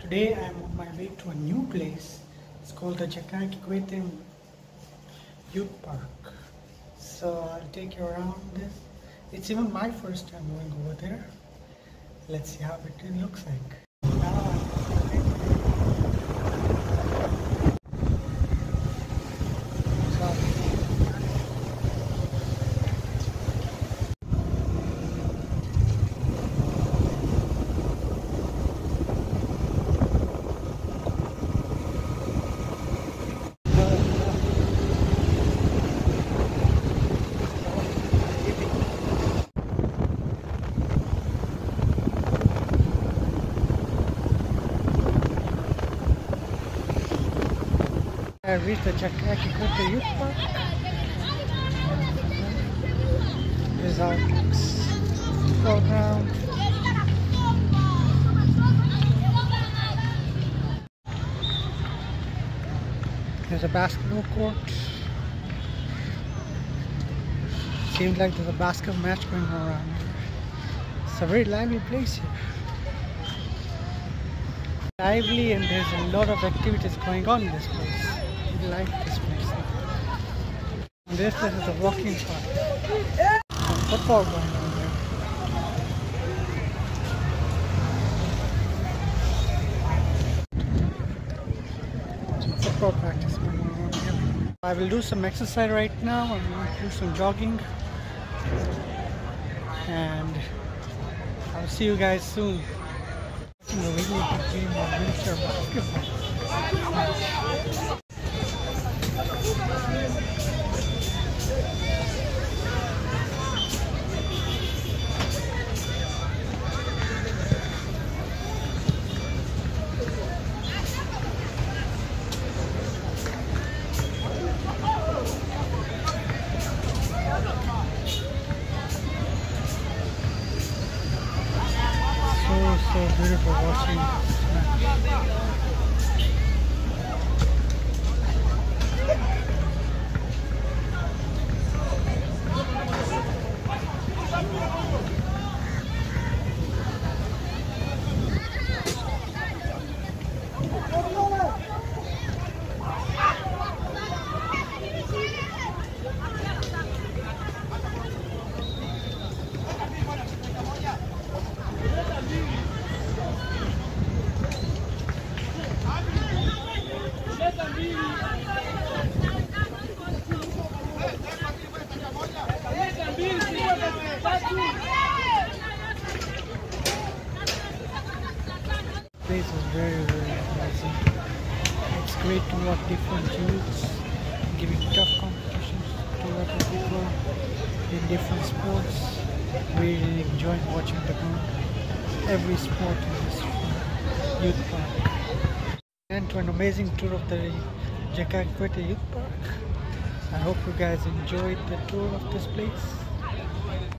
Today I am on my way to a new place. It's called the Jakai Kikwete Youth Park. So I'll take you around this. It's even my first time going over there. Let's see how it looks like. I reached the Jakai Kikwete Youth Park. This is how it looks. Foreground. There's a basketball court. Seems like there's a basketball match going around. It's a very lively place here. Lively, and there's a lot of activities going on in this place. I like this place. And this is a walking park. Some football going on there. Some football practice going on here. I will do some exercise right now. I'm going to do some jogging. And I'll see you guys soon. The video game of wheelchair basketball. So beautiful watching this match. Place is very amazing. It's great to watch different youths giving tough competitions to other people in different sports. Really enjoying watching every sport in this youth park. And to an amazing tour of the Jakai Kikwete Youth Park. I hope you guys enjoyed the tour of this place.